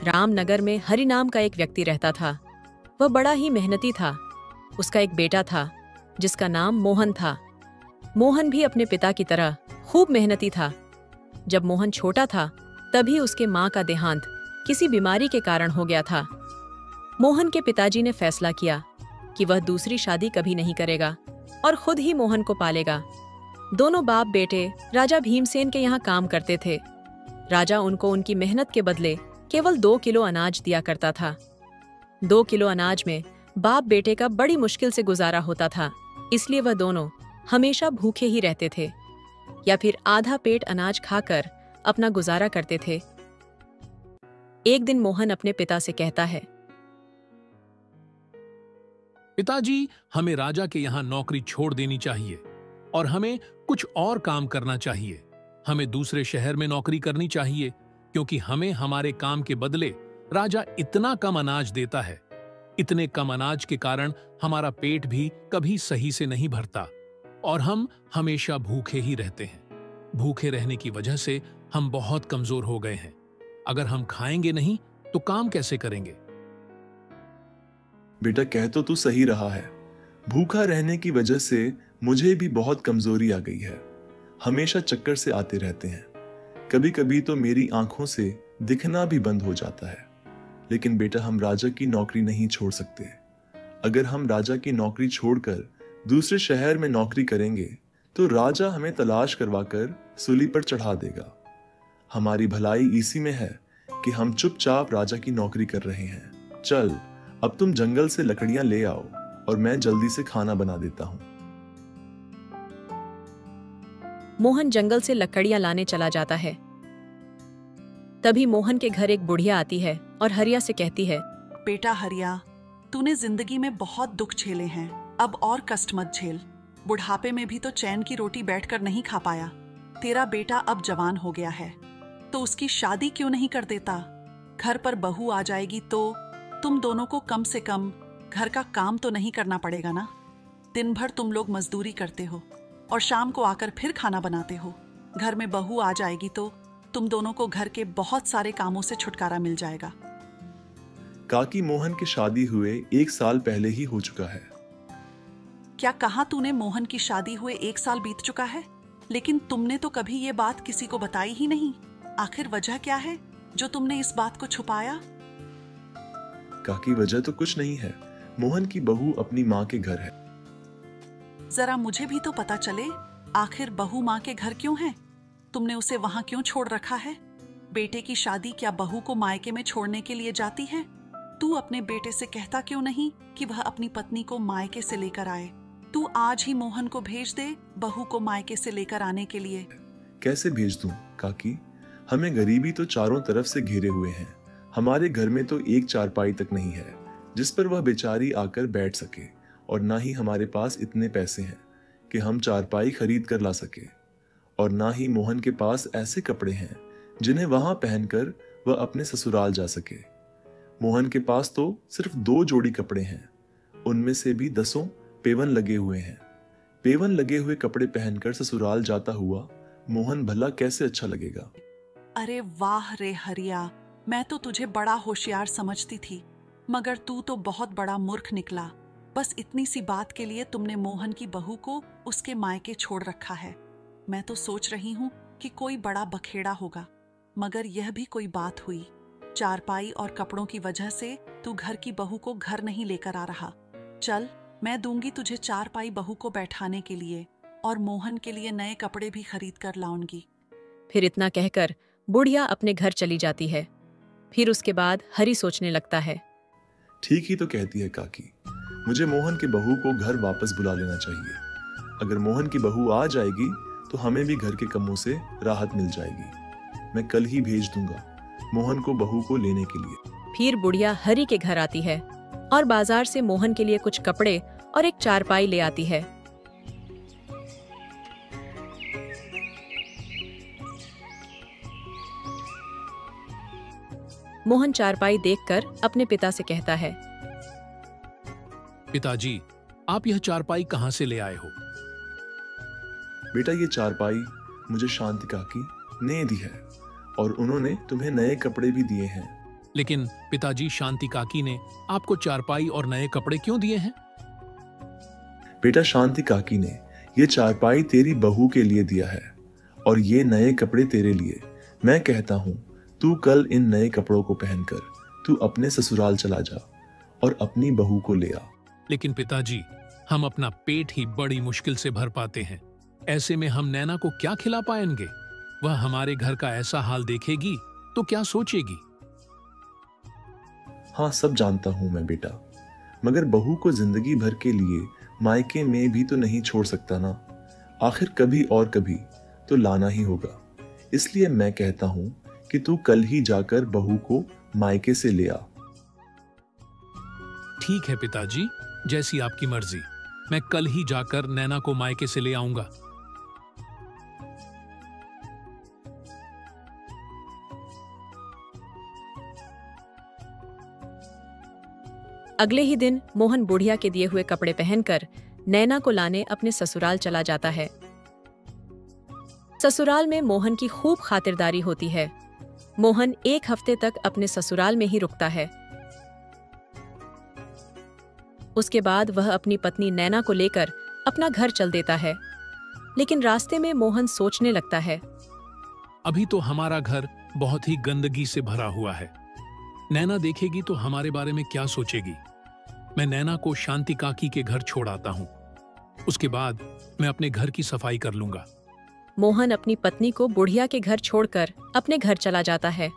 रामनगर में हरि नाम का एक व्यक्ति रहता था। वह बड़ा ही मेहनती था। उसका एक बेटा था जिसका नाम मोहन था। मोहन भी अपने पिता की तरह खूब मेहनती था। जब मोहन छोटा था तभी उसके माँ का देहांत किसी बीमारी के कारण हो गया था। मोहन के पिताजी ने फैसला किया कि वह दूसरी शादी कभी नहीं करेगा और खुद ही मोहन को पालेगा। दोनों बाप बेटे राजा भीमसेन के यहाँ काम करते थे। राजा उनको उनकी मेहनत के बदले केवल 2 किलो अनाज दिया करता था। 2 किलो अनाज में बाप बेटे का बड़ी मुश्किल से गुजारा होता था, इसलिए वह दोनों हमेशा भूखे ही रहते थे या फिर आधा पेट अनाज खाकर अपना गुजारा करते थे। एक दिन मोहन अपने पिता से कहता है, पिताजी, हमें राजा के यहाँ नौकरी छोड़ देनी चाहिए और हमें कुछ और काम करना चाहिए। हमें दूसरे शहर में नौकरी करनी चाहिए क्योंकि हमें हमारे काम के बदले राजा इतना कम अनाज देता है। इतने कम अनाज के कारण हमारा पेट भी कभी सही से नहीं भरता और हम हमेशा भूखे ही रहते हैं। भूखे रहने की वजह से हम बहुत कमजोर हो गए हैं। अगर हम खाएंगे नहीं तो काम कैसे करेंगे? बेटा, कह तो तू सही रहा है। भूखा रहने की वजह से मुझे भी बहुत कमजोरी आ गई है। हमेशा चक्कर से आते रहते हैं। कभी कभी तो मेरी आंखों से दिखना भी बंद हो जाता है। लेकिन बेटा, हम राजा की नौकरी नहीं छोड़ सकते। अगर हम राजा की नौकरी छोड़कर दूसरे शहर में नौकरी करेंगे तो राजा हमें तलाश करवाकर सूली पर चढ़ा देगा। हमारी भलाई इसी में है कि हम चुपचाप राजा की नौकरी कर रहे हैं। चल, अब तुम जंगल से लकड़ियां ले आओ और मैं जल्दी से खाना बना देता हूं। मोहन जंगल से लकड़ियां लाने चला जाता है। तभी मोहन के घर एक बुढ़िया आती है और हरिया से कहती है, बेटा हरिया, तूने जिंदगी में बहुत दुख झेले हैं, अब और कष्ट मत झेल। बुढ़ापे में भी तो चैन की रोटी बैठकर नहीं खा पाया। तेरा बेटा अब जवान हो गया है तो उसकी शादी क्यों नहीं कर देता? घर पर बहू आ जाएगी तो तुम दोनों को कम से कम घर का काम तो नहीं करना पड़ेगा ना। दिन भर तुम लोग मजदूरी करते हो और शाम को आकर फिर खाना बनाते हो। घर में बहू आ जाएगी तो तुम दोनों को घर के बहुत सारे कामों से छुटकारा मिल जाएगा। काकी, मोहन की शादी हुए 1 साल पहले ही हो चुका है। क्या कहा तूने? मोहन की शादी हुए 1 साल बीत चुका है, लेकिन तुमने तो कभी ये बात किसी को बताई ही नहीं। आखिर वजह क्या है जो तुमने इस बात को छुपाया? काकी, वजह तो कुछ नहीं है। मोहन की बहू अपनी माँ के घर है। जरा मुझे भी तो पता चले, आखिर बहू माँ के घर क्यों है? तुमने उसे वहां क्यों छोड़ रखा है? बेटे की शादी क्या बहू को मायके में छोड़ने के लिए जाती है? तू अपने बेटे से कहता क्यों नहीं कि वह अपनी पत्नी को मायके से लेकर आए? तू आज ही मोहन को भेज दे बहू को मायके से लेकर आने के लिए। कैसे भेज दूं काकी? हमें गरीबी तो चारों तरफ से घेरे हुए हैं। हमारे घर में तो एक चारपाई तक नहीं है जिस पर वह बेचारी आकर बैठ सके, और ना ही हमारे पास इतने पैसे हैं कि हम चारपाई खरीद कर ला सके, और ना ही मोहन के पास ऐसे कपड़े हैं जिन्हें वहां पहनकर वह अपने ससुराल जा सके। मोहन के पास तो सिर्फ 2 जोड़ी कपड़े हैं, उनमें से भी 10 पेवन लगे हुए हैं। पेवन लगे हुए कपड़े पहनकर ससुराल जाता हुआ मोहन भला कैसे अच्छा लगेगा? अरे वाह रे हरिया, मैं तो तुझे बड़ा होशियार समझती थी, मगर तू तो बहुत बड़ा मूर्ख निकला। बस इतनी सी बात के लिए तुमने मोहन की बहू को उसके मायके छोड़ रखा है। मैं तो सोच रही हूँ कि कोई बड़ा बखेड़ा होगा, मगर यह भी कोई बात हुई। चारपाई और कपड़ों की वजह से तू घर की बहू को घर नहीं लेकर आ रहा। चल, मैं दूंगी तुझे चारपाई बहू को बैठाने के लिए, और मोहन के लिए नए कपड़े भी खरीद कर लाऊंगी। फिर इतना कहकर बुढ़िया अपने घर चली जाती है। फिर उसके बाद हरि सोचने लगता है, ठीक ही तो कहती है काकी। मुझे मोहन की बहू को घर वापस बुला लेना चाहिए। अगर मोहन की बहू आ जाएगी तो हमें भी घर के कामों से राहत मिल जाएगी। मैं कल ही भेज दूंगा मोहन को बहू को लेने के लिए। फिर बुढ़िया हरि के घर आती है और बाजार से मोहन के लिए कुछ कपड़े और एक चारपाई ले आती है। मोहन चारपाई देखकर अपने पिता से कहता है, पिताजी, आप यह चारपाई कहां से ले आए हो? बेटा, ये चारपाई मुझे शांति काकी ने दी है, और उन्होंने तुम्हें नए कपड़े भी दिए हैं। लेकिन पिताजी, शांति काकी ने आपको चारपाई और नए कपड़े क्यों दिए हैं? बेटा, शांति काकी ने ये चारपाई तेरी बहू के लिए दिया है और ये नए कपड़े तेरे लिए। मैं कहता हूँ तू कल इन नए कपड़ों को पहनकर तू अपने ससुराल चला जा और अपनी बहू को ले आ। लेकिन पिताजी, हम अपना पेट ही बड़ी मुश्किल से भर पाते हैं। ऐसे में हम नैना को क्या खिला पाएंगे? वह हमारे घर का ऐसा हाल देखेगी तो क्या सोचेगी? हाँ, सब जानता हूं मैं बेटा, मगर बहू को जिंदगी भर के लिए मायके में भी तो नहीं छोड़ सकता ना। आखिर कभी और कभी तो लाना ही होगा। इसलिए मैं कहता हूं कि तू कल ही जाकर बहू को मायके से ले आ। ठीक है पिताजी, जैसी आपकी मर्जी। मैं कल ही जाकर नैना को मायके से ले आऊंगा। अगले ही दिन मोहन बुढ़िया के दिए हुए कपड़े पहनकर नैना को लाने अपने ससुराल चला जाता है। ससुराल में मोहन की खूब खातिरदारी होती है। मोहन 1 हफ्ते तक अपने ससुराल में ही रुकता है। उसके बाद वह अपनी पत्नी नैना को लेकर अपना घर चल देता है। लेकिन रास्ते में मोहन सोचने लगता है, अभी तो हमारा घर बहुत ही गंदगी से भरा हुआ है। नैना देखेगी तो हमारे बारे में क्या सोचेगी? मैं नैना को शांति काकी के घर छोड़ आता हूँ। उसके बाद मैं अपने घर की सफाई कर लूंगा। मोहन अपनी पत्नी को बुढ़िया के घर छोड़कर अपने घर चला जाता है।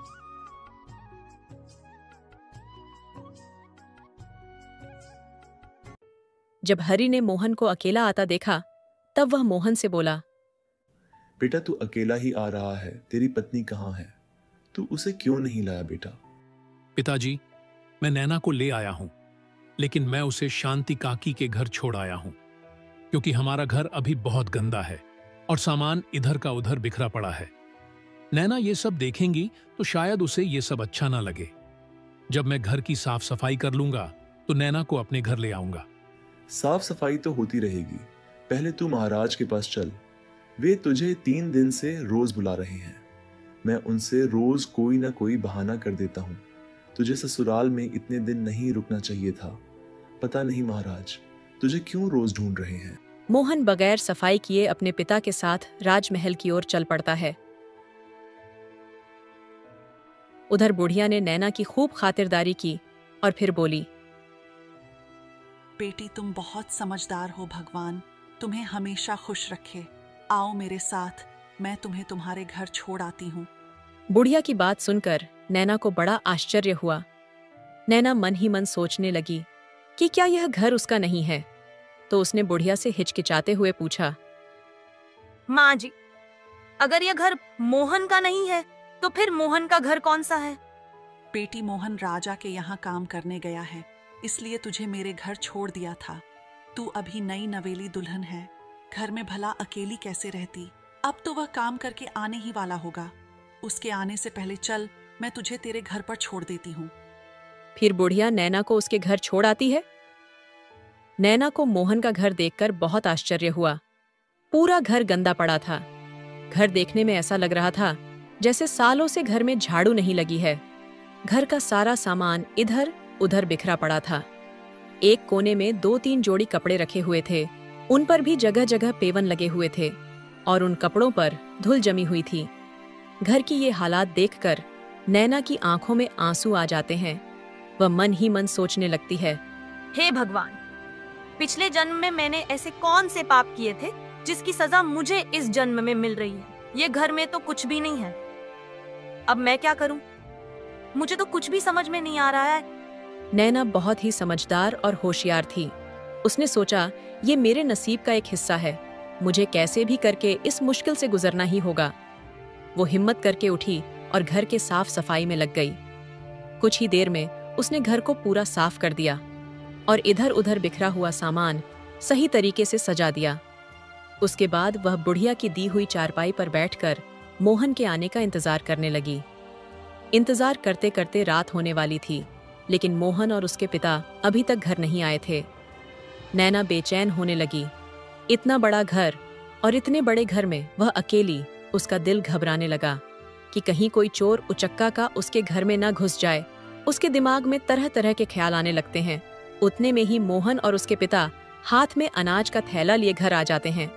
जब हरि ने मोहन को अकेला आता देखा, तब वह मोहन से बोला, बेटा, तू अकेला ही आ रहा है, तेरी पत्नी कहाँ है? तू उसे क्यों नहीं लाया बेटा? पिताजी, मैं नैना को ले आया हूं, लेकिन मैं उसे शांति काकी के घर छोड़ आया हूं, क्योंकि हमारा घर अभी बहुत गंदा है और सामान इधर का उधर बिखरा पड़ा है। नैना ये सब देखेंगी तो शायद उसे ये सब अच्छा ना लगे। जब मैं घर की साफ सफाई कर लूंगा तो नैना को अपने घर ले आऊंगा। साफ सफाई तो होती रहेगी, पहले तू महाराज के पास चल। वे तुझे 3 दिन से रोज बुला रहे हैं। मैं उनसे रोज कोई ना कोई बहाना कर देता हूँ। तुझे ससुराल में इतने दिन नहीं रुकना चाहिए था। पता नहीं महाराज तुझे क्यों रोज ढूंढ रहे हैं। मोहन बगैर सफाई किए अपने पिता के साथ राजमहल की ओर चल पड़ता है। उधर बुढ़िया ने नैना की खूब खातिरदारी की और फिर बोली, बेटी, तुम बहुत समझदार हो। भगवान तुम्हें हमेशा खुश रखे। आओ मेरे साथ, मैं तुम्हें तुम्हारे घर छोड़ आती हूँ। बुढ़िया की बात सुनकर नैना को बड़ा आश्चर्य हुआ। नैना मन ही मन सोचने लगी कि क्या यह घर उसका नहीं है। तो उसने बुढ़िया से हिचकिचाते हुए पूछा, माँ जी, अगर यह घर मोहन का नहीं है तो फिर मोहन का घर कौन सा है? बेटी, मोहन राजा के यहाँ काम करने गया है, इसलिए तुझे मेरे घर छोड़ दिया था। तू अभी नई नवेली दुल्हन है, घर में भला अकेली कैसे रहती? अब तो वह काम करके आने ही वाला होगा। उसके आने से पहले चल, मैं तुझे तेरे घर पर छोड़ देती हूँ। फिर बुढ़िया नैना को उसके घर छोड़ आती है। नैना को मोहन का घर देखकर बहुत आश्चर्य हुआ। पूरा घर गंदा पड़ा था। घर देखने में ऐसा लग रहा था जैसे सालों से घर में झाड़ू नहीं लगी है। घर का सारा सामान इधर उधर बिखरा पड़ा था। एक कोने में 2-3 जोड़ी कपड़े रखे हुए थे। उन पर भी जगह जगह पेवन लगे हुए थे और उन कपड़ों पर धूल जमी हुई थी। घर की ये हालात देखकर नैना की आंखों में आंसू आ जाते हैं। वह मन ही मन सोचने लगती है, हे भगवान, पिछले जन्म में मैंने ऐसे कौन से पाप किए थे जिसकी सजा मुझे इस जन्म में मिल रही है? ये घर में तो कुछ भी नहीं है। अब मैं क्या करूं? मुझे तो कुछ भी समझ में नहीं आ रहा है। नैना बहुत ही समझदार और होशियार थी। उसने सोचा, ये मेरे नसीब का एक हिस्सा है। मुझे कैसे भी करके इस मुश्किल से गुजरना ही होगा। वो हिम्मत करके उठी और घर के साफ सफाई में लग गई। कुछ ही देर में उसने घर को पूरा साफ कर दिया और इधर उधर बिखरा हुआ सामान सही तरीके से सजा दिया। उसके बाद वह बुढ़िया की दी हुई चारपाई पर बैठकर मोहन के आने का इंतजार करने लगी। इंतजार करते करते रात होने वाली थी, लेकिन मोहन और उसके पिता अभी तक घर नहीं आए थे। नैना बेचैन होने लगी। इतना बड़ा घर और इतने बड़े घर में वह अकेली, उसका दिल घबराने लगा। कि कहीं कोई चोर उचक्का का उसके घर में न घुस जाए। उसके दिमाग में तरह तरह के ख्याल आने लगते हैं। उतने में ही मोहन और उसके पिता हाथ में अनाज का थैला लिए घर आ जाते हैं।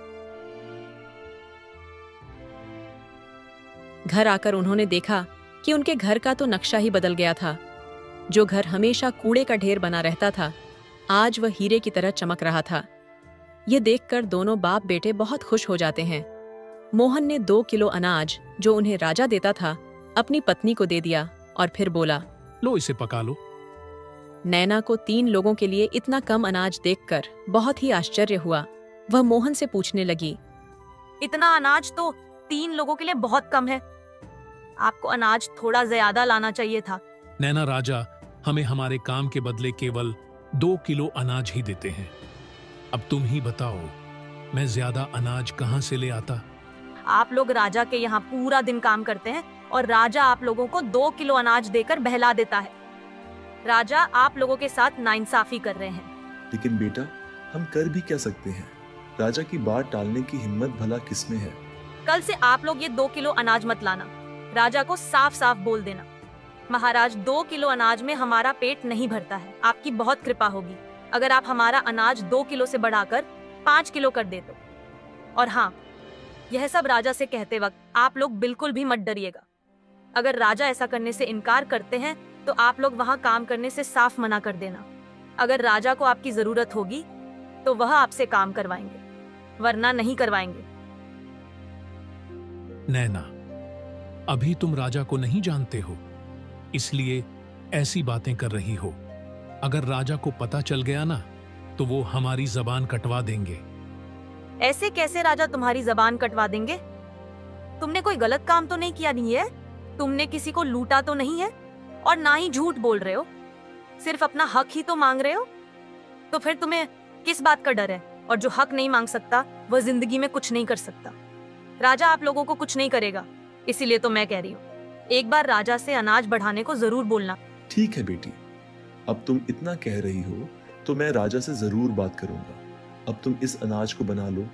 घर आकर उन्होंने देखा कि उनके घर का तो नक्शा ही बदल गया था। जो घर हमेशा कूड़े का ढेर बना रहता था, आज वह हीरे की तरह चमक रहा था। ये देखकर दोनों बाप बेटे बहुत खुश हो जाते हैं। मोहन ने 2 किलो अनाज जो उन्हें राजा देता था अपनी पत्नी को दे दिया और फिर बोला, लो इसे पका लो। नैना को 3 लोगों के लिए इतना कम अनाज देखकर बहुत ही आश्चर्य हुआ। वह मोहन से पूछने लगी, इतना अनाज तो 3 लोगों के लिए बहुत कम है। आपको अनाज थोड़ा ज्यादा लाना चाहिए था। नैना, राजा हमें हमारे काम के बदले केवल 2 किलो अनाज ही देते हैं। अब तुम ही बताओ, मैं ज्यादा अनाज कहाँ से ले आता? आप लोग राजा के यहाँ पूरा दिन काम करते हैं और राजा आप लोगों को 2 किलो अनाज देकर बहला देता है। राजा आप लोगों के साथ नाइंसाफी कर रहे हैं। लेकिन बेटा, हम कर भी क्या सकते हैं? राजा की बात टालने की हिम्मत भला किसमें है? कल से आप लोग ये 2 किलो अनाज मत लाना। राजा को साफ साफ बोल देना, महाराज 2 किलो अनाज में हमारा पेट नहीं भरता है। आपकी बहुत कृपा होगी अगर आप हमारा अनाज 2 किलो से बढ़ाकर 5 किलो कर दे तो। और हाँ, यह सब राजा से कहते वक्त आप लोग बिल्कुल भी मत डरिएगा। अगर राजा ऐसा करने से इनकार करते हैं तो आप लोग वहाँ काम करने से साफ मना कर देना। अगर राजा को आपकी जरूरत होगी तो वह आपसे काम करवाएंगे, वरना नहीं करवाएंगे। नैना, अभी तुम राजा को नहीं जानते हो, इसलिए ऐसी बातें कर रही हो। अगर राजा को पता चल गया ना, तो वो हमारी जबान कटवा देंगे। ऐसे कैसे राजा तुम्हारी जबान कटवा देंगे? तुमने कोई गलत काम तो नहीं किया नहीं है? तुमने किसी को लूटा तो नहीं है? और ना ही झूठ बोल रहे हो, सिर्फ अपना हक ही तो मांग रहे हो। तो फिर तुम्हें किस बात का डर है? और जो हक नहीं मांग सकता वह जिंदगी में कुछ नहीं कर सकता। राजा आप लोगों को कुछ नहीं करेगा, इसीलिए तो मैं कह रही हूँ, एक बार राजा से अनाज बढ़ाने को जरूर बोलना। ठीक है बेटी, अब तुम इतना कह रही हो तो मैं राजा से जरूर बात करूंगा। अब तुम इस अनाज को बना लो।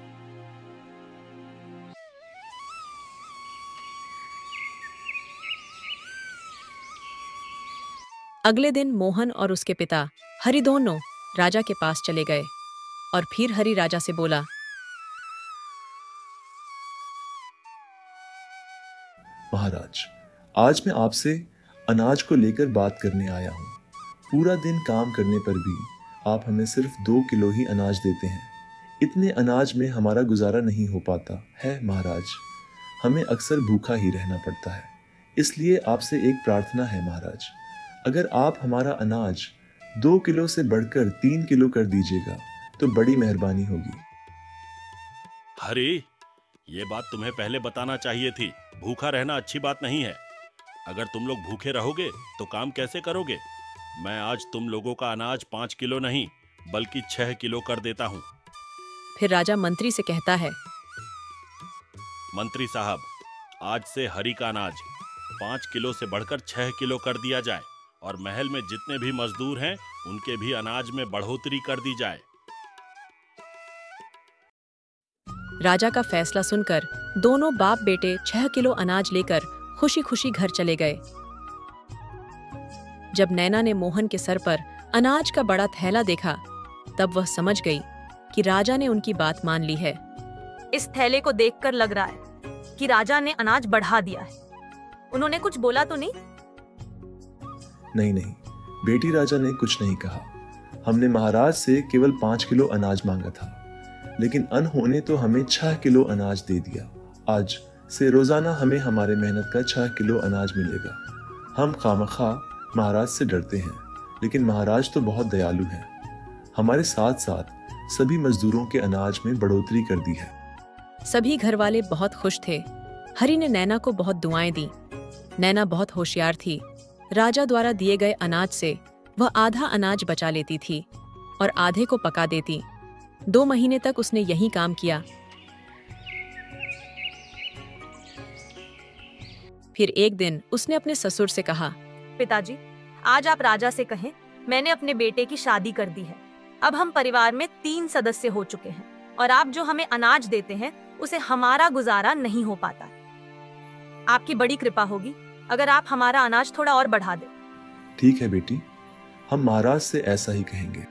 अगले दिन मोहन और उसके पिता हरि दोनों राजा के पास चले गए और फिर हरि राजा से बोला, महाराज, आज मैं आपसे अनाज को लेकर बात करने आया हूँ। पूरा दिन काम करने पर भी आप हमें सिर्फ 2 किलो ही अनाज देते हैं। इतने अनाज में हमारा गुजारा नहीं हो पाता है महाराज। हमें अक्सर भूखा ही रहना पड़ता है। इसलिए आपसे एक प्रार्थना है महाराज, अगर आप हमारा अनाज 2 किलो से बढ़कर 3 किलो कर दीजिएगा तो बड़ी मेहरबानी होगी। हरी, ये बात तुम्हें पहले बताना चाहिए थी। भूखा रहना अच्छी बात नहीं है। अगर तुम लोग भूखे रहोगे तो काम कैसे करोगे? मैं आज तुम लोगों का अनाज 5 किलो नहीं बल्कि 6 किलो कर देता हूँ। फिर राजा मंत्री से कहता है, मंत्री साहब, आज से हरी का अनाज 5 किलो से बढ़कर 6 किलो कर दिया जाए और महल में जितने भी मजदूर हैं उनके भी अनाज में बढ़ोतरी कर दी जाए। राजा का फैसला सुनकर दोनों बाप बेटे 6 किलो अनाज लेकर खुशी खुशी घर चले गए। जब नैना ने मोहन के सर पर अनाज का बड़ा थैला देखा, तब वह समझ गई कि राजा ने उनकी बात मान ली है। इस थैले को देखकर लग रहा है कि राजा ने अनाज बढ़ा दिया है। उन्होंने कुछ बोला तो नहीं? नहीं, बेटी, राजा ने कुछ नहीं कहा। हमने महाराज से केवल 5 किलो अनाज मांगा था, लेकिन अनहोने तो हमें 6 किलो अनाज दे दिया। आज से रोजाना हमें हमारे मेहनत का 6 किलो अनाज मिलेगा। हम खामखा महाराज से डरते हैं, लेकिन महाराज तो बहुत दयालु हैं। हमारे साथ साथ सभी मजदूरों के अनाज में बढ़ोतरी कर दी है। सभी घरवाले बहुत खुश थे। हरि ने नैना को बहुत दुआएं दी। नैना बहुत होशियार थी। राजा द्वारा दिए गए अनाज से वह आधा अनाज बचा लेती थी और आधे को पका देती। 2 महीने तक उसने यही काम किया। फिर एक दिन उसने अपने ससुर से कहा, पिताजी, आज आप राजा से कहें मैंने अपने बेटे की शादी कर दी है। अब हम परिवार में 3 सदस्य हो चुके हैं और आप जो हमें अनाज देते हैं उसे हमारा गुजारा नहीं हो पाता। आपकी बड़ी कृपा होगी अगर आप हमारा अनाज थोड़ा और बढ़ा दें। ठीक है बेटी, हम महाराज से ऐसा ही कहेंगे।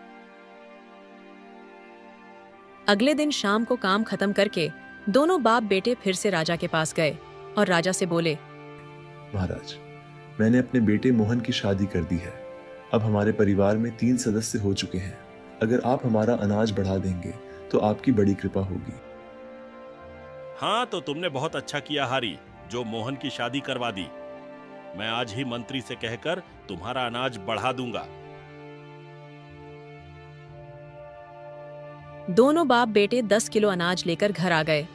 अगले दिन शाम को काम खत्म करके दोनों बाप बेटे फिर से राजा के पास गए और राजा से बोले, महाराज, मैंने अपने बेटे मोहन की शादी कर दी है। अब हमारे परिवार में 3 सदस्य हो चुके हैं। अगर आप हमारा अनाज बढ़ा देंगे तो आपकी बड़ी कृपा होगी। हाँ, तो तुमने बहुत अच्छा किया हारी, जो मोहन की शादी करवा दी। मैं आज ही मंत्री से कहकर तुम्हारा अनाज बढ़ा दूंगा। दोनों बाप बेटे 10 किलो अनाज लेकर घर आ गए।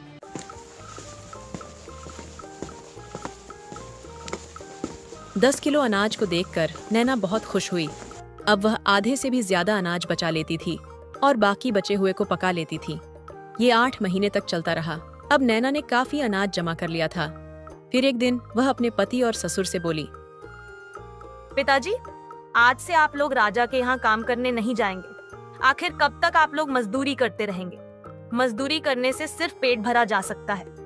दस किलो अनाज को देखकर नैना बहुत खुश हुई। अब वह आधे से भी ज्यादा अनाज बचा लेती थी और बाकी बचे हुए को पका लेती थी। ये 8 महीने तक चलता रहा। अब नैना ने काफी अनाज जमा कर लिया था। फिर एक दिन वह अपने पति और ससुर से बोली, पिताजी, आज से आप लोग राजा के यहाँ काम करने नहीं जाएंगे। आखिर कब तक आप लोग मजदूरी करते रहेंगे? मजदूरी करने से सिर्फ पेट भरा जा सकता है।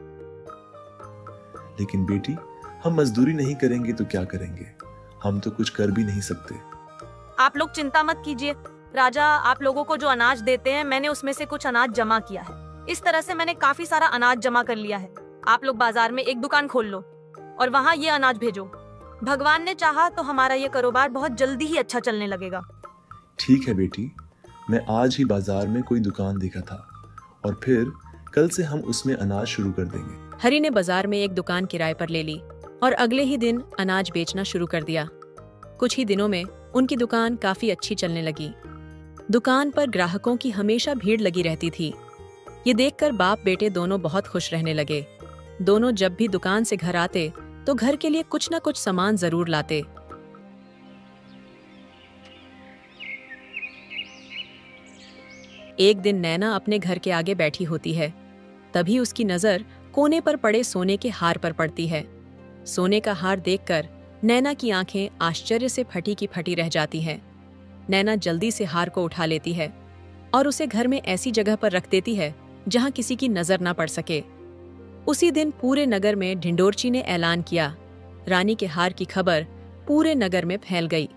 लेकिन बेटी, हम मजदूरी नहीं करेंगे तो क्या करेंगे? हम तो कुछ कर भी नहीं सकते। आप लोग चिंता मत कीजिए। राजा आप लोगों को जो अनाज देते हैं, मैंने उसमें से कुछ अनाज जमा किया है। इस तरह से मैंने काफी सारा अनाज जमा कर लिया है। आप लोग बाजार में एक दुकान खोल लो और वहाँ ये अनाज भेजो। भगवान ने चाहा तो हमारा ये कारोबार बहुत जल्दी ही अच्छा चलने लगेगा। ठीक है बेटी, मैं आज ही बाजार में कोई दुकान देखा था और फिर कल से हम उसमें अनाज शुरू कर देंगे। हरी ने बाजार में एक दुकान किराए पर ले ली और अगले ही दिन अनाज बेचना शुरू कर दिया। कुछ ही दिनों में उनकी दुकान काफी अच्छी चलने लगी। दुकान पर ग्राहकों की हमेशा भीड़ लगी रहती थी। ये देखकर बाप बेटे दोनों बहुत खुश रहने लगे। दोनों जब भी दुकान से घर आते तो घर के लिए कुछ न कुछ सामान जरूर लाते। एक दिन नैना अपने घर के आगे बैठी होती है। तभी उसकी नजर कोने पर पड़े सोने के हार पर पड़ती है। सोने का हार देखकर नैना की आंखें आश्चर्य से फटी की फटी रह जाती हैं। नैना जल्दी से हार को उठा लेती है और उसे घर में ऐसी जगह पर रख देती है जहां किसी की नजर ना पड़ सके। उसी दिन पूरे नगर में ढिंडोरची ने ऐलान किया। रानी के हार की खबर पूरे नगर में फैल गई।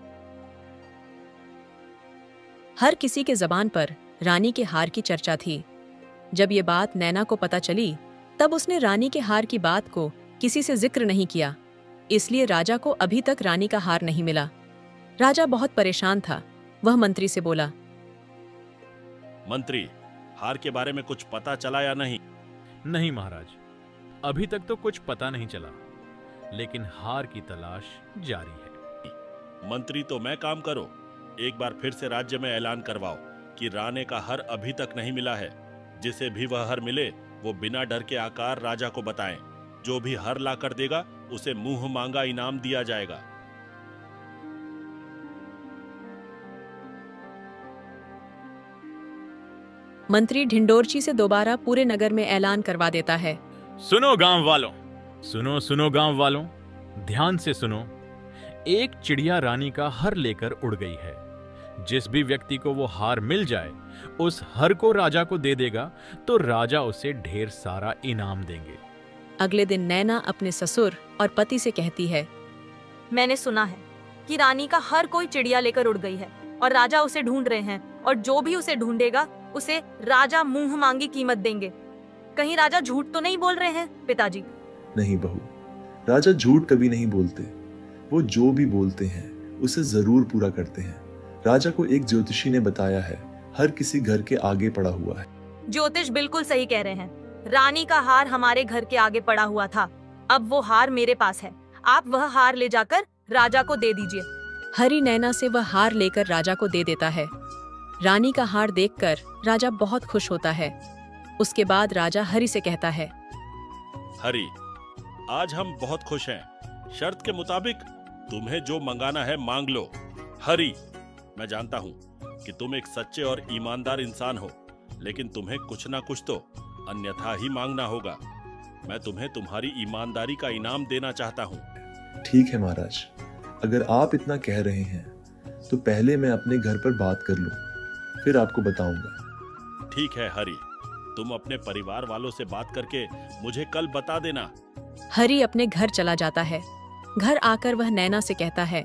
हर किसी के जबान पर रानी के हार की चर्चा थी। जब ये बात नैना को पता चली, तब उसने रानी के हार की बात को किसी से जिक्र नहीं किया। इसलिए राजा को अभी तक रानी का हार नहीं मिला। राजा बहुत परेशान था। वह मंत्री से बोला, मंत्री, हार के बारे में कुछ पता चला या नहीं? नहीं महाराज, अभी तक तो कुछ पता नहीं चला, लेकिन हार की तलाश जारी है। मंत्री, तो मैं काम करो, एक बार फिर से राज्य में ऐलान करवाओ कि रानी का हर अभी तक नहीं मिला है। जिसे भी वह हर मिले वो बिना डर के आकार राजा को बताएं। जो भी हर ला कर देगा उसे मुंह मांगा इनाम दिया जाएगा। मंत्री ढिंडोरची से दोबारा पूरे नगर में ऐलान करवा देता है, सुनो गांव वालों, सुनो गांव वालों, ध्यान से सुनो। एक चिड़िया रानी का हर लेकर उड़ गई है। जिस भी व्यक्ति को वो हार मिल जाए, उस हर को राजा को दे देगा तो राजा उसे ढेर सारा इनाम देंगे। अगले दिन नैना अपने ससुर और पति से कहती है, मैंने सुना है कि रानी का हर कोई चिड़िया लेकर उड़ गई है और राजा उसे ढूंढ रहे हैं, और जो भी उसे ढूंढेगा उसे राजा मुंह मांगी कीमत देंगे। कहीं राजा झूठ तो नहीं बोल रहे हैं पिताजी? नहीं बहू, राजा झूठ कभी नहीं बोलते। वो जो भी बोलते हैं उसे जरूर पूरा करते हैं। राजा को एक ज्योतिषी ने बताया है, हर किसी घर के आगे पड़ा हुआ है। ज्योतिष बिल्कुल सही कह रहे हैं। रानी का हार हमारे घर के आगे पड़ा हुआ था। अब वो हार मेरे पास है। आप वह हार ले जाकर राजा को दे दीजिए। हरी नैना से वह हार लेकर राजा को दे देता है। रानी का हार देखकर राजा बहुत खुश होता है। उसके बाद राजा हरी से कहता है, हरी, आज हम बहुत खुश हैं। शर्त के मुताबिक तुम्हें जो मंगाना है मांग लो। हरी, मैं जानता हूँ कि तुम एक सच्चे और ईमानदार इंसान हो, लेकिन तुम्हें कुछ ना कुछ तो अन्यथा ही मांगना होगा। मैं तुम्हें तुम्हारी ईमानदारी का इनाम देना चाहता हूँ। ठीक है महाराज, अगर आप इतना कह रहे हैं तो पहले मैं अपने घर पर बात कर लूं, फिर आपको बताऊंगा। ठीक है हरी, तुम अपने परिवार वालों से बात करके मुझे कल बता देना हरी अपने घर चला जाता है। घर आकर वह नैना से कहता है,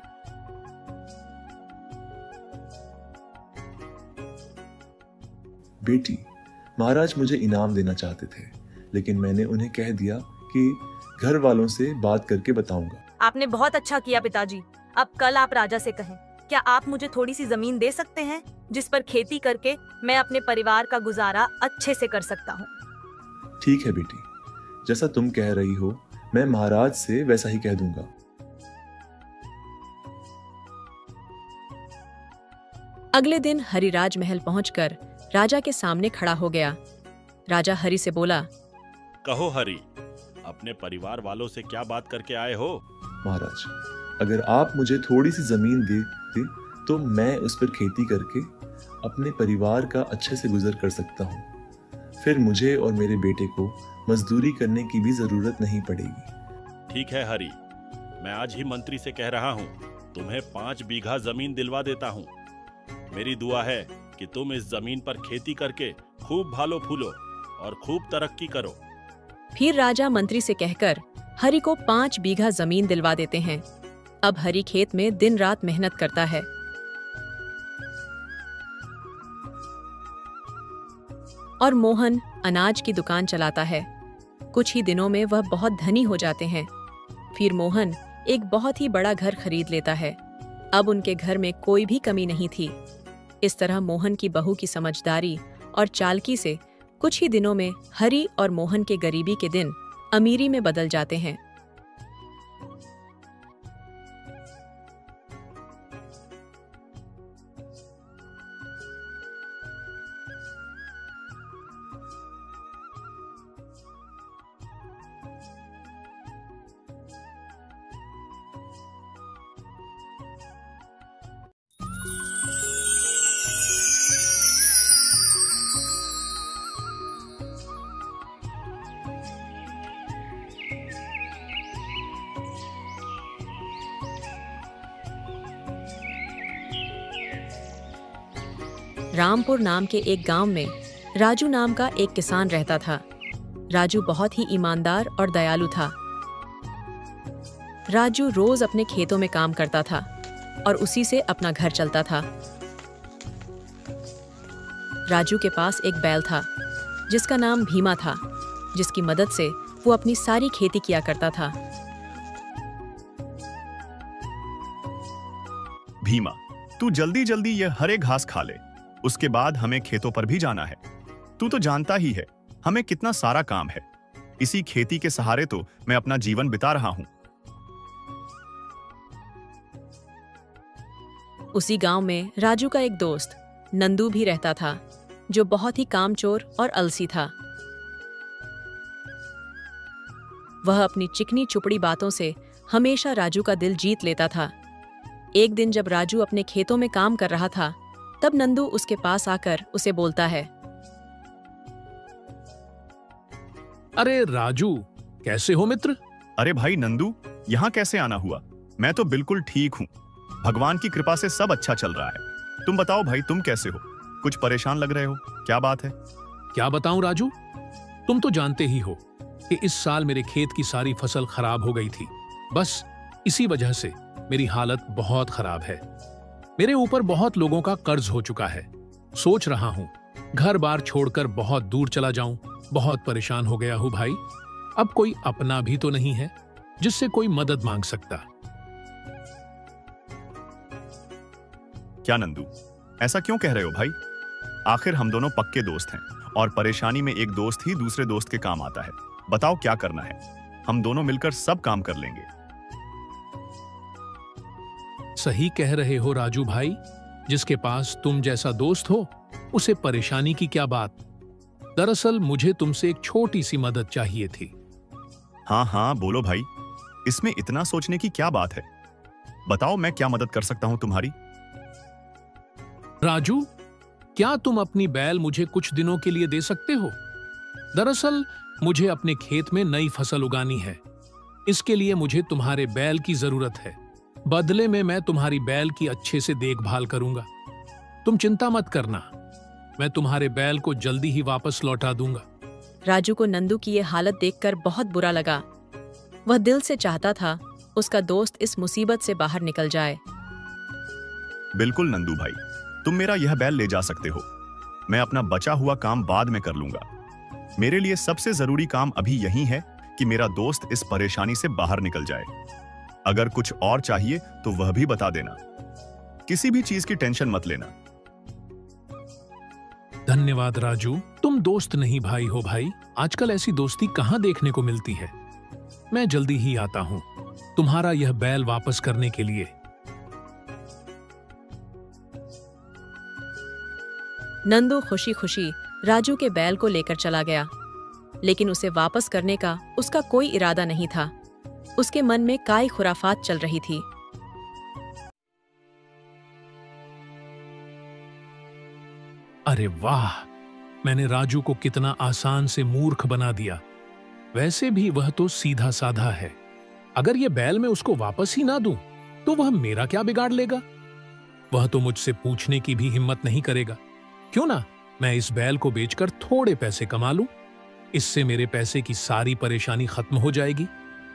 बेटी, महाराज मुझे इनाम देना चाहते थे, लेकिन मैंने उन्हें कह दिया कि घर वालों से बात करके बताऊंगा। आपने बहुत अच्छा किया पिताजी। अब कल आप राजा से कहें, क्या आप मुझे थोड़ी सी जमीन दे सकते हैं जिस पर खेती करके मैं अपने परिवार का गुजारा अच्छे से कर सकता हूँ। ठीक है बेटी, जैसा तुम कह रही हो मैं महाराज से वैसा ही कह दूंगा। अगले दिन हरि राजमहल पहुंचकर राजा के सामने खड़ा हो गया। राजा हरि से बोला, कहो हरी, अपने परिवार वालों से क्या बात करके आए हो? महाराज, अगर आप मुझे थोड़ी सी जमीन देते तो मैं उस पर खेती करके अपने परिवार का अच्छे से गुजर कर सकता हूँ। फिर मुझे और मेरे बेटे को मजदूरी करने की भी जरूरत नहीं पड़ेगी। ठीक है हरी, मैं आज ही मंत्री से कह रहा हूँ, तुम्हें 5 बीघा जमीन दिलवा देता हूँ। मेरी दुआ है कि तुम इस जमीन पर खेती करके खूब भालो फूलो और खूब तरक्की करो। फिर राजा मंत्री से कहकर हरि को 5 बीघा जमीन दिलवा देते हैं। अब हरि खेत में दिन रात मेहनत करता है। और मोहन अनाज की दुकान चलाता है। कुछ ही दिनों में वह बहुत धनी हो जाते हैं। फिर मोहन एक बहुत ही बड़ा घर खरीद लेता है। अब उनके घर में कोई भी कमी नहीं थी। इस तरह मोहन की बहू की समझदारी और चालाकी से कुछ ही दिनों में हरि और मोहन के गरीबी के दिन अमीरी में बदल जाते हैं। रामपुर नाम के एक गांव में राजू नाम का एक किसान रहता था। राजू बहुत ही ईमानदार और दयालु था। राजू रोज अपने खेतों में काम करता था और उसी से अपना घर चलता था। राजू के पास एक बैल था जिसका नाम भीमा था, जिसकी मदद से वो अपनी सारी खेती किया करता था। भीमा, तू जल्दी जल्दी ये हरे घास खा ले, उसके बाद हमें खेतों पर भी जाना है। तू तो जानता ही है हमें कितना सारा काम है। इसी खेती के सहारे तो मैं अपना जीवन बिता रहा हूं। उसी गांव में राजू का एक दोस्त नंदू भी रहता था, जो बहुत ही कामचोर और अलसी था। वह अपनी चिकनी चुपड़ी बातों से हमेशा राजू का दिल जीत लेता था। एक दिन जब राजू अपने खेतों में काम कर रहा था, तब नंदू उसके पास आकर उसे बोलता है, अरे राजू, कैसे हो मित्र? अरे भाई नंदू, यहाँ कैसे आना हुआ? मैं तो बिल्कुल ठीक हूँ। भगवान की कृपा से सब अच्छा चल रहा है। तुम बताओ भाई, तुम कैसे हो? कुछ परेशान लग रहे हो, क्या बात है? क्या बताऊं राजू, तुम तो जानते ही हो कि इस साल मेरे खेत की सारी फसल खराब हो गई थी। बस इसी वजह से मेरी हालत बहुत खराब है। मेरे ऊपर बहुत लोगों का कर्ज हो चुका है। सोच रहा हूं घर बार छोड़कर बहुत दूर चला जाऊं। बहुत परेशान हो गया हूं भाई। अब कोई अपना भी तो नहीं है जिससे कोई मदद मांग सकता। क्या नंदू, ऐसा क्यों कह रहे हो भाई? आखिर हम दोनों पक्के दोस्त हैं और परेशानी में एक दोस्त ही दूसरे दोस्त के काम आता है। बताओ क्या करना है, हम दोनों मिलकर सब काम कर लेंगे। सही कह रहे हो राजू भाई, जिसके पास तुम जैसा दोस्त हो उसे परेशानी की क्या बात। दरअसल मुझे तुमसे एक छोटी सी मदद चाहिए थी। हाँ हाँ बोलो भाई, इसमें इतना सोचने की क्या बात है? बताओ मैं क्या मदद कर सकता हूं तुम्हारी। राजू, क्या तुम अपनी बैल मुझे कुछ दिनों के लिए दे सकते हो? दरअसल मुझे अपने खेत में नई फसल उगानी है। इसके लिए मुझे तुम्हारे बैल की जरूरत है। बदले में मैं तुम्हारी बैल की अच्छे से देखभाल करूंगा। तुम चिंता मत करना, मैं तुम्हारे बैल को जल्दी ही वापस लौटा दूंगा। राजू को नंदू की ये हालत देखकर बहुत बुरा लगा। वह दिल से चाहता था उसका दोस्त इस मुसीबत से बाहर निकल जाए। बिल्कुल नंदू भाई, तुम मेरा यह बैल ले जा सकते हो। मैं अपना बचा हुआ काम बाद में कर लूंगा। मेरे लिए सबसे जरूरी काम अभी यही है कि मेरा दोस्त इस परेशानी से बाहर निकल जाए। अगर कुछ और चाहिए तो वह भी बता देना। किसी भी चीज की टेंशन मत लेना। धन्यवाद राजू, तुम दोस्त नहीं भाई हो भाई। आजकल ऐसी दोस्ती कहाँ देखने को मिलती है। मैं जल्दी ही आता हूँ तुम्हारा यह बैल वापस करने के लिए। नंदू खुशी खुशी राजू के बैल को लेकर चला गया, लेकिन उसे वापस करने का उसका कोई इरादा नहीं था। उसके मन में काई खुराफात चल रही थी। अरे वाह, मैंने राजू को कितना आसान से मूर्ख बना दिया। वैसे भी वह तो सीधा साधा है। अगर यह बैल मैं उसको वापस ही ना दूं, तो वह मेरा क्या बिगाड़ लेगा। वह तो मुझसे पूछने की भी हिम्मत नहीं करेगा। क्यों ना मैं इस बैल को बेचकर थोड़े पैसे कमा लूं। इससे मेरे पैसे की सारी परेशानी खत्म हो जाएगी।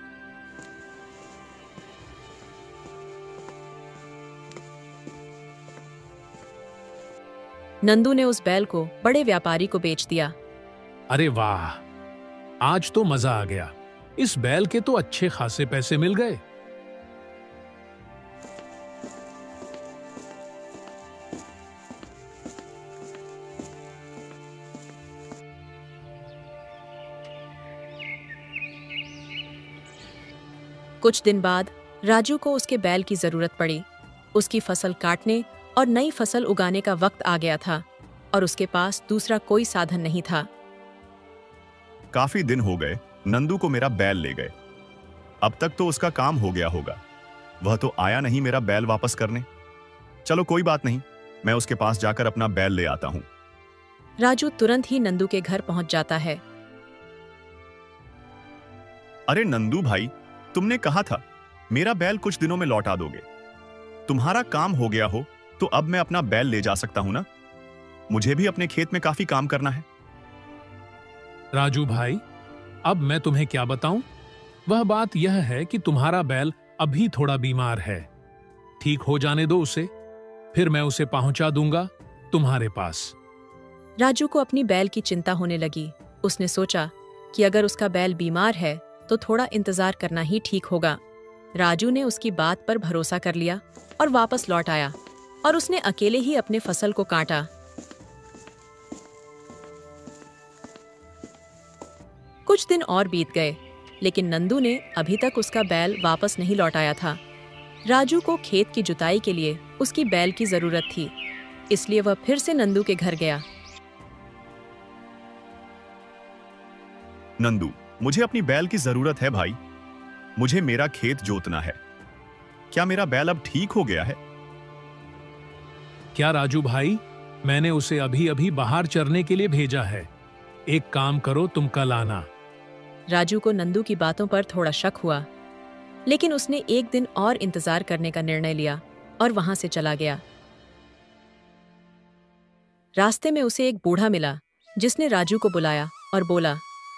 नंदू ने उस बैल को बड़े व्यापारी को बेच दिया। अरे वाह, आज तो मजा आ गया। इस बैल के तो अच्छे खासे पैसे मिल गए। कुछ दिन बाद राजू को उसके बैल की जरूरत पड़ी। उसकी फसल काटने और नई फसल उगाने का वक्त आ गया था और उसके पास दूसरा कोई साधन नहीं था। काफी दिन हो गए नंदू को मेरा बैल ले गए। अब तक तो उसका काम हो गया होगा। वह तो आया नहीं मेरा बैल वापस करने। चलो कोई बात नहीं, मैं उसके पास जाकर अपना बैल ले आता हूं। राजू तुरंत ही नंदू के घर पहुंच जाता है। अरे नंदू भाई, तुमने कहा था मेरा बैल कुछ दिनों में लौटा दोगे। तुम्हारा काम हो गया हो तो अब मैं अपना बैल ले जा सकता हूं ना। मुझे भी अपने खेत में काफी काम करना है। राजू भाई, अब मैं तुम्हें क्या बताऊं। वह बात यह है कि तुम्हारा बैल अभी थोड़ा बीमार है। ठीक हो जाने दो उसे, फिर मैं उसे पहुंचा दूंगा तुम्हारे पास। राजू को अपनी बैल की चिंता होने लगी। उसने सोचा कि अगर उसका बैल बीमार है तो थोड़ा इंतजार करना ही ठीक होगा। राजू ने उसकी बात पर भरोसा कर लिया और वापस लौट आया और उसने अकेले ही अपने फसल को काटा। कुछ दिन और बीत गए, लेकिन नंदू ने अभी तक उसका बैल वापस नहीं लौटाया था। राजू को खेत की जुताई के लिए उसकी बैल की जरूरत थी, इसलिए वह फिर से नंदू के घर गया। नंदू, मुझे अपनी बैल की जरूरत है भाई। मुझे मेरा खेत जोतना है। क्या मेरा बैल अब ठीक हो गया है? क्या राजू भाई, मैंने उसे अभी अभी बाहर चरने के लिए भेजा है। एक काम करो, तुम कल आना। राजू को नंदू की बातों पर थोड़ा शक हुआ, लेकिन उसने एक दिन और इंतजार करने का निर्णय लिया और वहां से चला गया। रास्ते में उसे एक बूढ़ा मिला जिसने राजू को बुलाया और बोला,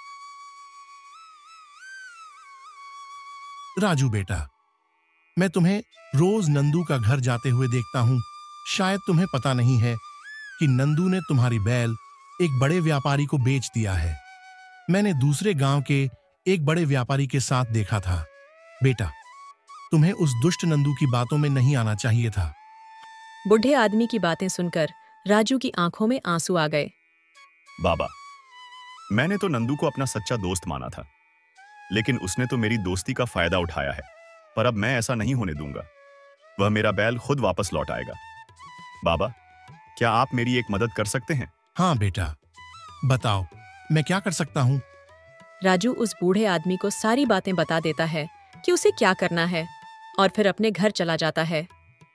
राजू बेटा, मैं तुम्हें रोज नंदू का घर जाते हुए देखता हूं। शायद तुम्हें पता नहीं है कि नंदू ने तुम्हारी बैल एक बड़े व्यापारी को बेच दिया है। मैंने दूसरे गांव के एक बड़े व्यापारी के साथ देखा था। बेटा, तुम्हें उस दुष्ट नंदू की बातों में नहीं आना चाहिए था। बूढ़े आदमी की बातें सुनकर राजू की आंखों में आंसू आ गए। बाबा, मैंने तो नंदू को अपना सच्चा दोस्त माना था, लेकिन उसने तो मेरी दोस्ती का फायदा उठाया है। पर अब मैं ऐसा नहीं होने दूंगा। वह मेरा बैल खुद वापस लौट आएगा। बाबा, क्या आप मेरी एक मदद कर सकते हैं? हाँ बेटा, बताओ मैं क्या कर सकता हूँ। राजू उस बूढ़े आदमी को सारी बातें बता देता है कि उसे क्या करना है और फिर अपने घर चला जाता है।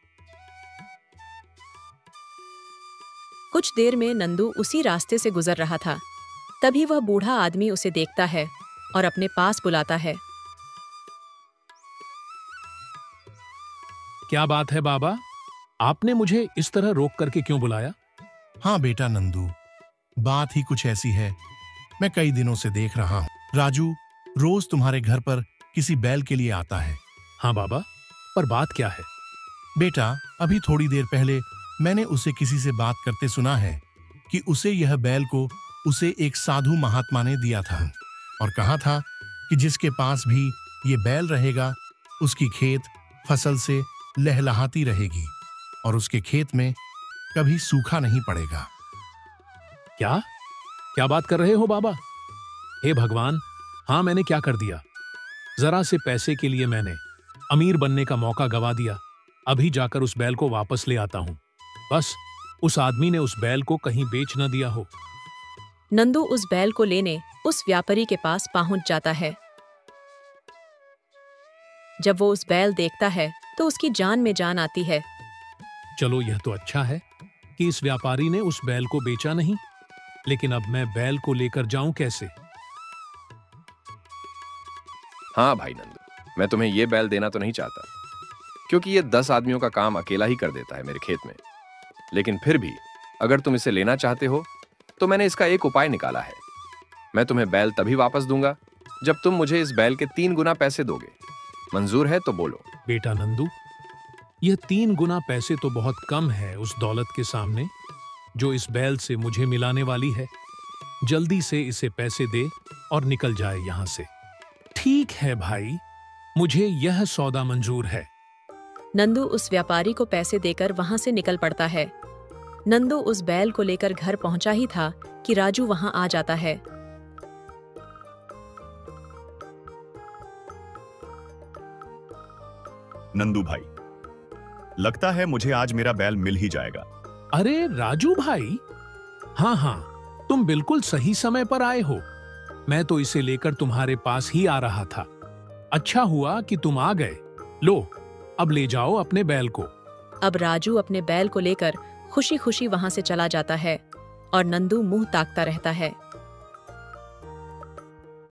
कुछ देर में नंदू उसी रास्ते से गुजर रहा था। तभी वह बूढ़ा आदमी उसे देखता है और अपने पास बुलाता है। क्या बात है बाबा, आपने मुझे इस तरह रोक करके क्यों बुलाया? हाँ बेटा नंदू, बात ही कुछ ऐसी है। मैं कई दिनों से देख रहा हूँ राजू रोज तुम्हारे घर पर किसी बैल के लिए आता है। हाँ बाबा, पर बात क्या है? बेटा, अभी थोड़ी देर पहले मैंने उसे किसी से बात करते सुना है कि उसे यह बैल को उसे एक साधु महात्मा ने दिया था और कहा था कि जिसके पास भी ये बैल रहेगा उसकी खेत फसल से लहलहाती रहेगी और उसके खेत में कभी सूखा नहीं पड़ेगा। क्या क्या बात कर रहे हो बाबा? हे भगवान, हाँ मैंने क्या कर दिया? जरा से पैसे के लिए मैंने अमीर बनने का मौका गवा दिया। अभी जाकर उस बैल को वापस ले आता हूं। बस उस आदमी ने उस बैल को कहीं बेच न दिया हो। नंदू उस बैल को लेने उस व्यापारी के पास पहुंच जाता है। जब वो उस बैल देखता है तो उसकी जान में जान आती है। चलो, यह तो अच्छा है कि इस व्यापारी ने उस बैल को बेचा नहीं, लेकिन अब मैं बैल को लेकर जाऊं कैसे? हाँ भाई नंदू, मैं तुम्हें ये बैल देना तो नहीं चाहता, क्योंकि ये 10 आदमियों का काम अकेला ही कर देता है मेरे खेत में। लेकिन फिर भी अगर तुम इसे लेना चाहते हो तो मैंने इसका एक उपाय निकाला है। मैं तुम्हें बैल तभी वापस दूंगा जब तुम मुझे इस बैल के 3 गुना पैसे दोगे। मंजूर है तो बोलो। बेटा नंदू, यह 3 गुना पैसे तो बहुत कम है उस दौलत के सामने जो इस बैल से मुझे मिलाने वाली है। जल्दी से इसे पैसे दे और निकल जाए यहां से। ठीक है भाई, मुझे यह सौदा मंजूर है। नंदू उस व्यापारी को पैसे देकर वहां से निकल पड़ता है। नंदू उस बैल को लेकर घर पहुंचा ही था कि राजू वहां आ जाता है। नंदू भाई, लगता है मुझे आज मेरा बैल मिल ही जाएगा। अरे राजू भाई, हाँ हाँ, तुम बिल्कुल सही समय पर आए हो। मैं तो इसे लेकर तुम्हारे पास ही आ रहा था। अच्छा हुआ कि तुम आ गए। लो, अब ले जाओ अपने बैल को। अब राजू अपने बैल को लेकर खुशी खुशी वहां से चला जाता है और नंदू मुंह ताकता रहता है।